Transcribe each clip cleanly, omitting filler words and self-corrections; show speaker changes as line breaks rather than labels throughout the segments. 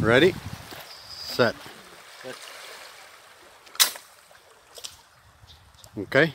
Ready? Set. Okay.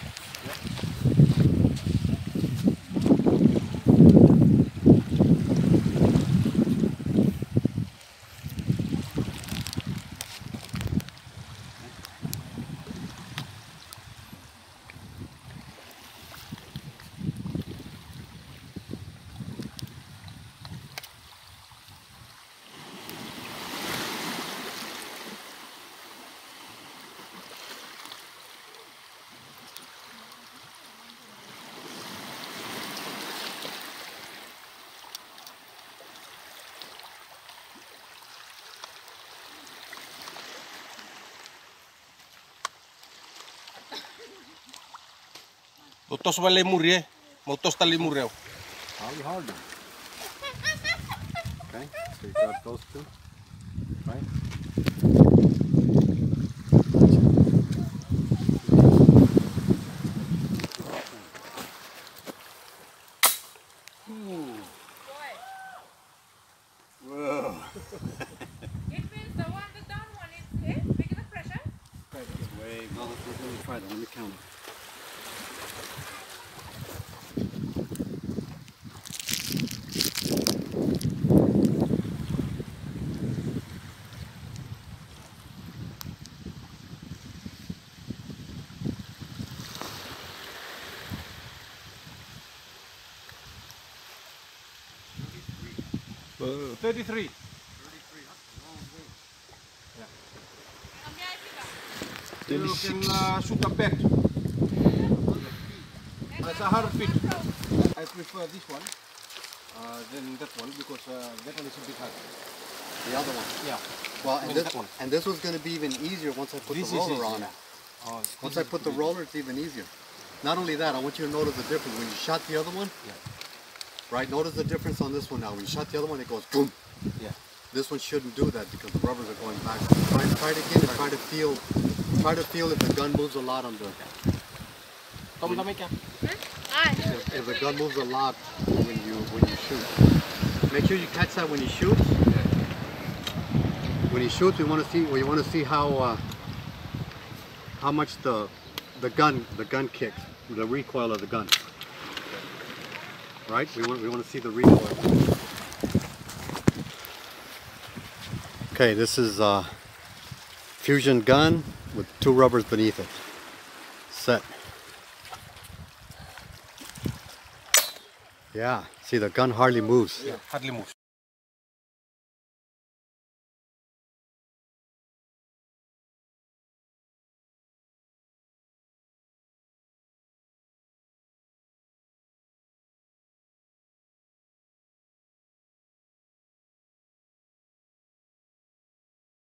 Tuossa vaan lemuri, mutta tosta lemuri.
Probably hard. Okay, so you grab those two, right? Whoa.
It means the one, the down one is big enough pressure?
Okay, that's way. No, let me try that. Let me count it.
Whoa. 33. You can shoot a pet. That's 100 feet. I prefer this one than that one because that one is a bit hard.
The other one.
Yeah.
Well,
I mean,
this
that one.
and this one's going to be even easier once I put
This
the
is
roller on
easier.
it.
Oh,
Once I put the roller, it's even easier. Not only that, I want you to notice the difference. When you shot the other one, right? Notice the difference on this one now. When you shot the other one, it goes boom.
Yeah.
This one shouldn't do that because the rubbers are going back. Try it again and try to feel if the gun moves a lot on the. If the gun moves a lot when you shoot. Make sure you catch that when he shoots. When he shoots, we want to see how much the gun kicks, the recoil of the gun. Right? We want to see the recoil. Okay, this is a fusion gun with 2 rubbers beneath it. Set. Yeah, see the gun hardly moves.
Yeah, hardly moves.